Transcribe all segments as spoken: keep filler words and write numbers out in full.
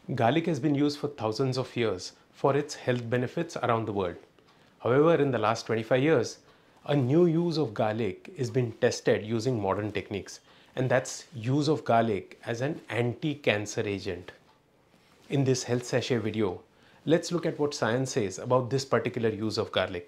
Garlic has been used for thousands of years for its health benefits around the world. However, in the last twenty-five years, a new use of garlic is being tested using modern techniques, and that's use of garlic as an anti-cancer agent. In this health sachet video, let's look at what science says about this particular use of garlic.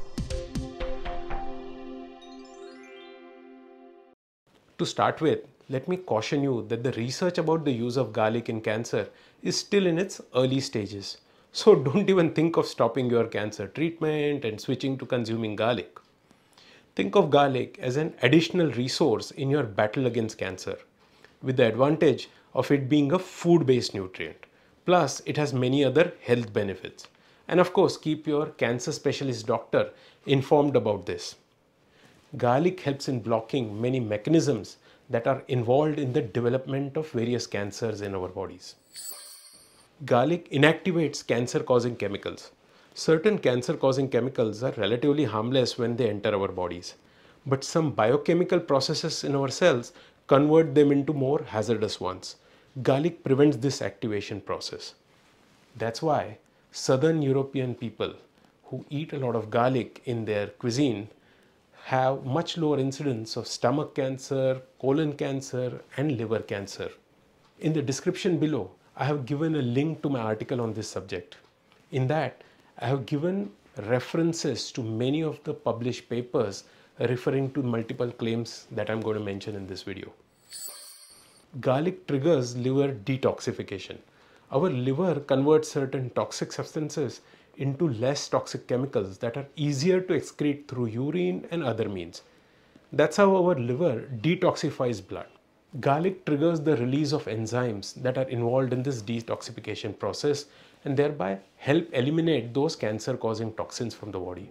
To start with, let me caution you that the research about the use of garlic in cancer is still in its early stages. So don't even think of stopping your cancer treatment and switching to consuming garlic. Think of garlic as an additional resource in your battle against cancer, with the advantage of it being a food-based nutrient. Plus, it has many other health benefits. And of course, keep your cancer specialist doctor informed about this. Garlic helps in blocking many mechanisms that are involved in the development of various cancers in our bodies. Garlic inactivates cancer-causing chemicals. Certain cancer-causing chemicals are relatively harmless when they enter our bodies, but some biochemical processes in our cells convert them into more hazardous ones. Garlic prevents this activation process. That's why Southern European people who eat a lot of garlic in their cuisine have much lower incidence of stomach cancer, colon cancer, and liver cancer. In the description below, I have given a link to my article on this subject. In that, I have given references to many of the published papers referring to multiple claims that I'm going to mention in this video. Garlic triggers liver detoxification. Our liver converts certain toxic substances into less toxic chemicals that are easier to excrete through urine and other means. That's how our liver detoxifies blood. Garlic triggers the release of enzymes that are involved in this detoxification process and thereby help eliminate those cancer-causing toxins from the body.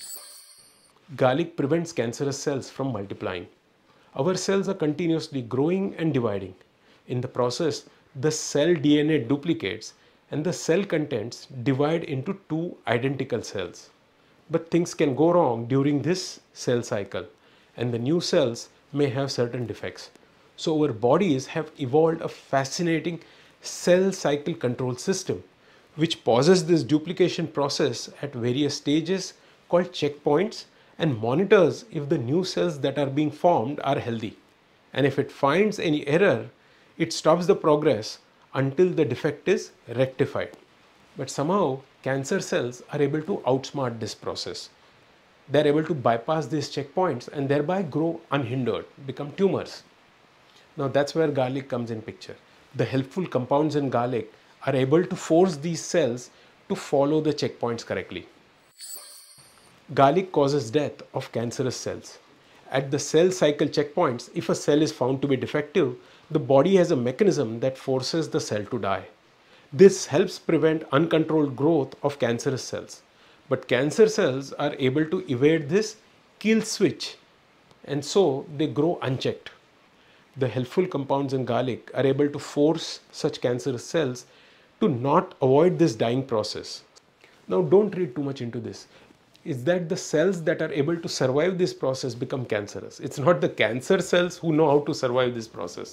Garlic prevents cancerous cells from multiplying. Our cells are continuously growing and dividing. In the process, the cell D N A duplicates and the cell contents divide into two identical cells. But things can go wrong during this cell cycle, and the new cells may have certain defects. So our bodies have evolved a fascinating cell cycle control system which pauses this duplication process at various stages called checkpoints and monitors if the new cells that are being formed are healthy. And if it finds any error, it stops the progress until the defect is rectified. But somehow cancer cells are able to outsmart this process. They are able to bypass these checkpoints and thereby grow unhindered, become tumors. Now that's where garlic comes in picture. The helpful compounds in garlic are able to force these cells to follow the checkpoints correctly. Garlic causes death of cancerous cells. At the cell cycle checkpoints, if a cell is found to be defective, the body has a mechanism that forces the cell to die. This helps prevent uncontrolled growth of cancerous cells. But cancer cells are able to evade this kill switch, and so they grow unchecked. The helpful compounds in garlic are able to force such cancerous cells to not avoid this dying process. Now don't read too much into this. Is that the cells that are able to survive this process become cancerous. It's not the cancer cells who know how to survive this process.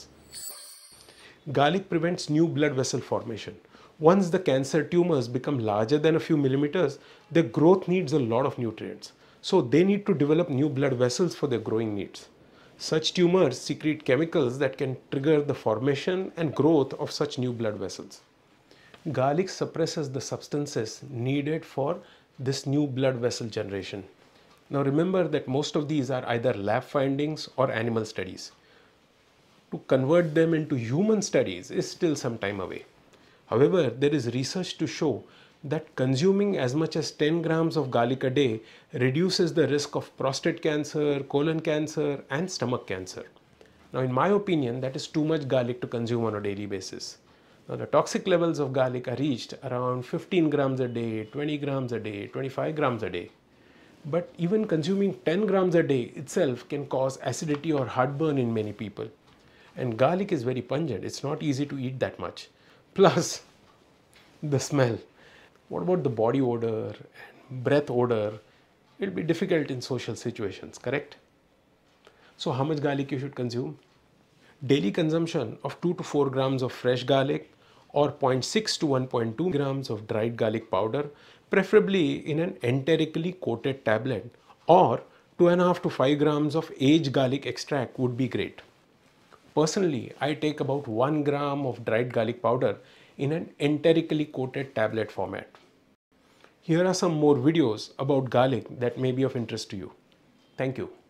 Garlic prevents new blood vessel formation. Once the cancer tumors become larger than a few millimeters, their growth needs a lot of nutrients. So they need to develop new blood vessels for their growing needs. Such tumors secrete chemicals that can trigger the formation and growth of such new blood vessels. Garlic suppresses the substances needed for this new blood vessel generation. Now remember that most of these are either lab findings or animal studies. To convert them into human studies is still some time away. However, there is research to show that consuming as much as ten grams of garlic a day reduces the risk of prostate cancer, colon cancer, and stomach cancer. Now, in my opinion, that is too much garlic to consume on a daily basis. Now, the toxic levels of garlic are reached around fifteen grams a day, twenty grams a day, twenty-five grams a day. But even consuming ten grams a day itself can cause acidity or heartburn in many people. And garlic is very pungent. It's not easy to eat that much. Plus, the smell. What about the body odor and breath odor? It will be difficult in social situations, correct? So how much garlic you should consume? Daily consumption of two to four grams of fresh garlic or zero point six to one point two grams of dried garlic powder, preferably in an enterically coated tablet, or two and a half to five grams of aged garlic extract would be great. Personally, I take about one gram of dried garlic powder in an enterically coated tablet format. Here are some more videos about garlic that may be of interest to you. Thank you.